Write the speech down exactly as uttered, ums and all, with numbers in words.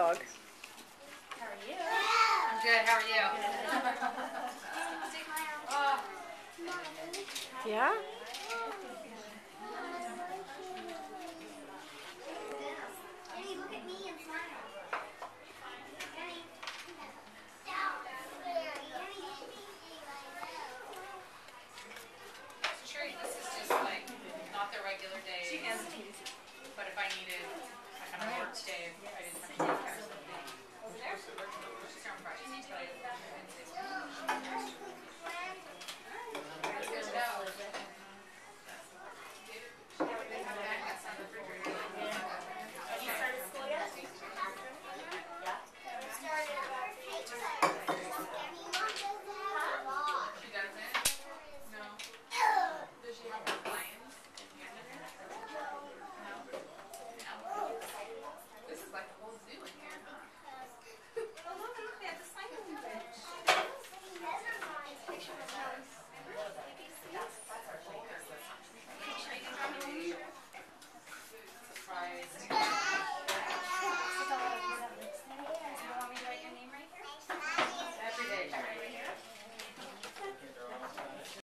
dog. How are you? I'm good. How are you? Yeah? Look at me and smile.